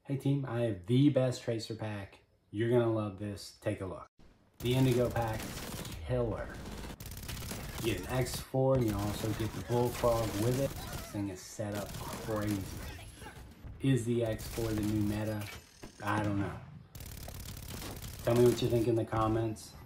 Hey team, I have the best tracer pack. You're gonna love this. Take a look. The indigo pack is killer. You get an X4 and you also get the Bullfrog with it. This thing is set up crazy. Is the X4 the new meta? I don't know. Tell me what you think in the comments.